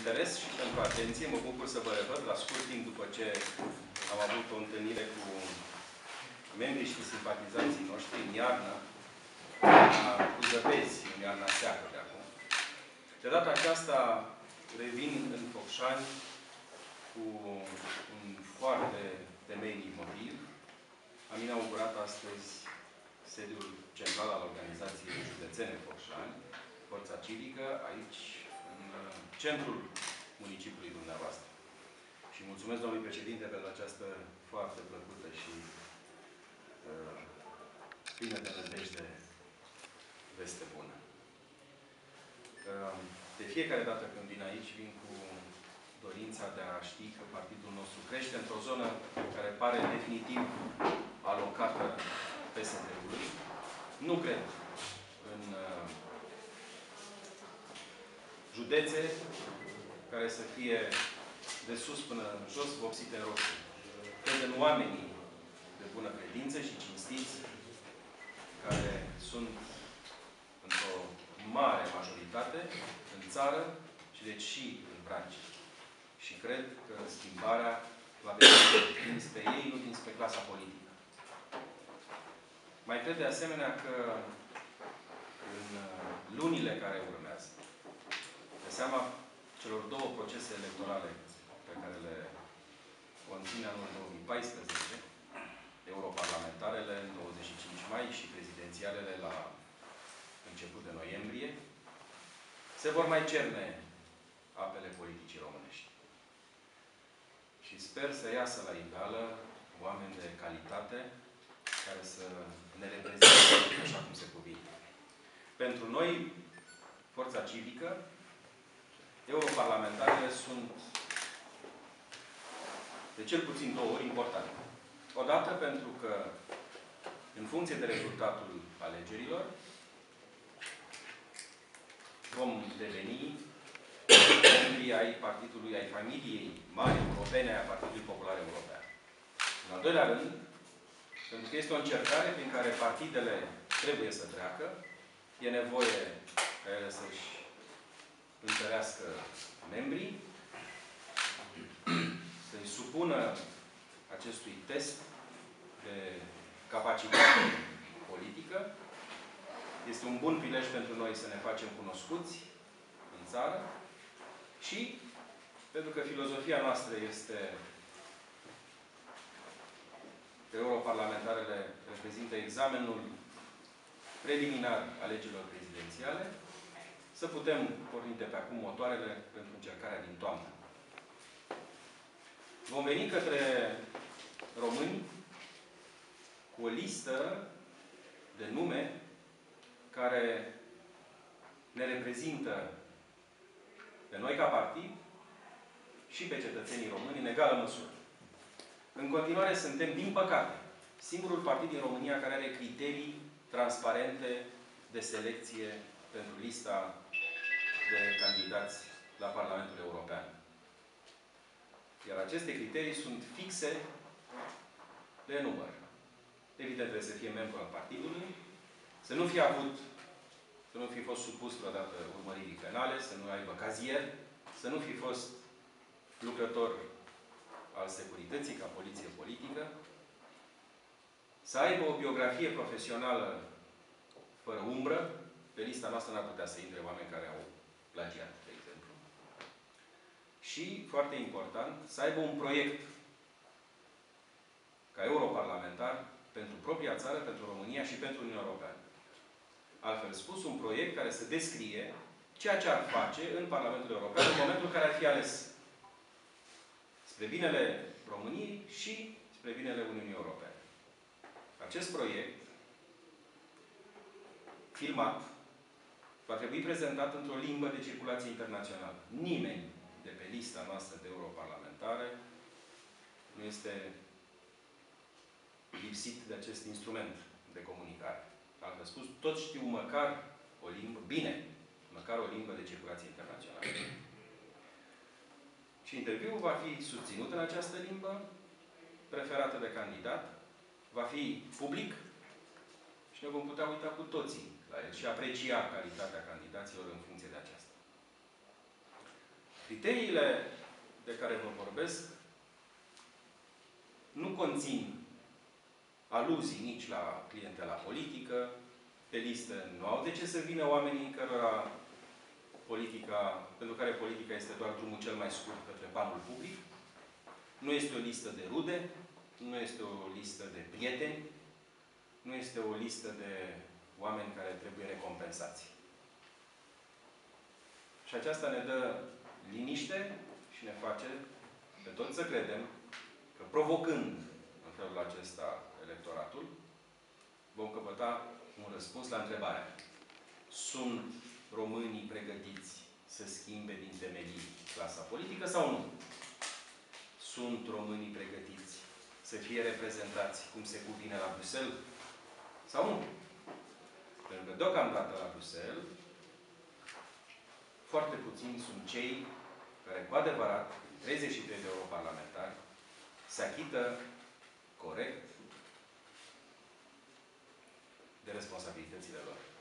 interes și pentru atenție. Mă bucur să vă revăd la scurt timp după ce am avut o întâlnire cu membrii și simpatizanții noștri în iarnă, cu Zăvezi, în iarna seacă de acum. De data aceasta revin în Focșani cu un foarte temeinic motiv. Am inaugurat astăzi sediul central al organizației județene Focșani, Forța Civică, aici, în centrul municipiului dumneavoastră. Și mulțumesc domnului președinte pentru această foarte plăcută și plină de nădejde veste bună. De fiecare dată când vin aici, vin cu dorința de a ști că partidul nostru crește într-o zonă care pare definitiv alocată PSD-ului. Nu cred în județe care să fie de sus până în jos vopsite în roșu. Cred în oamenii de bună credință și cinstiți, care sunt într-o mare majoritate în țară și deci și în branci. Și cred că schimbarea va veni dinspre ei, nu dinspre clasa politică. Mai cred de asemenea că în lunile care urmează, pe seama celor două procese electorale pe care le conține anul 2014, europarlamentarele în 25 mai și prezidențialele la început de noiembrie, se vor mai cerne apele politicii românești. Și sper să iasă la iveală oameni de calitate care să ne reprezinte așa cum se cuvine. Pentru noi, Forța Civică, europarlamentarele sunt de cel puțin două ori importante. Odată pentru că, în funcție de rezultatul alegerilor, vom deveni membrii ai partidului, ai familiei mari europene, a Partidului Popular European. În al doilea rând, pentru că este o încercare prin care partidele trebuie să treacă, e nevoie ca ele să-și întărească membrii, să-i supună acestui test de capacitate politică. Este un bun prilej pentru noi să ne facem cunoscuți în țară și pentru că filozofia noastră este că europarlamentarele reprezintă examenul preliminar alegerilor prezidențiale, să putem porni de pe acum motoarele pentru încercarea din toamnă. Vom veni către români cu o listă de nume care ne reprezintă pe noi ca partid și pe cetățenii români în egală măsură. În continuare suntem, din păcate, singurul partid din România care are criterii transparente de selecție pentru lista de candidați la Parlamentul European. Iar aceste criterii sunt fixe de număr. Evident, trebuie să fie membru al partidului, să nu fi fost supus vreodată urmăririi penale, să nu aibă cazier, să nu fi fost lucrător al securității ca poliție politică, să aibă o biografie profesională fără umbră. Pe lista noastră n-ar putea să intre oameni care au plagiat, de exemplu. Și, foarte important, să aibă un proiect ca europarlamentar pentru propria țară, pentru România și pentru Uniunea Europeană. Altfel spus, un proiect care să descrie ceea ce ar face în Parlamentul European în momentul în care ar fi ales. Spre binele României și spre binele Uniunii Europene. Acest proiect, filmat, va trebui prezentat într-o limbă de circulație internațională. Nimeni de pe lista noastră de europarlamentare nu este lipsit de acest instrument de comunicare. Altfel spus, toți știu măcar o limbă, bine, măcar o limbă de circulație internațională. Și interviul va fi susținut în această limbă, preferată de candidat, va fi public și ne vom putea uita cu toții la el și aprecia calitatea candidaților în funcție de aceasta. Criteriile de care vă vorbesc nu conțin aluzii nici la clientela politică. Pe listă nu au de ce să vină oamenii pentru care politica este doar drumul cel mai scurt către banul public. Nu este o listă de rude, nu este o listă de prieteni, nu este o listă de oameni care trebuie recompensați. Și aceasta ne dă liniște și ne face pe toți să credem că, provocând în felul acesta electoratul, vom căpăta un răspuns la întrebarea: sunt românii pregătiți să schimbe din temelii clasa politică sau nu? Sunt românii pregătiți să fie reprezentați cum se cuvine la Bruxelles sau nu? Pentru că deocamdată la Bruxelles foarte puțini sunt cei care cu adevărat, 33 de europarlamentari, se achită corect de responsabilitățile lor.